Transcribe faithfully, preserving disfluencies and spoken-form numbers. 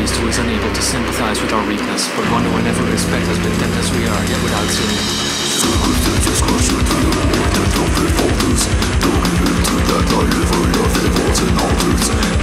Christ who is unable to sympathize with our weakness, but one who in every respect has been tempted as we are, yet without sinning. Don't give it to that I live, I love it, what's in all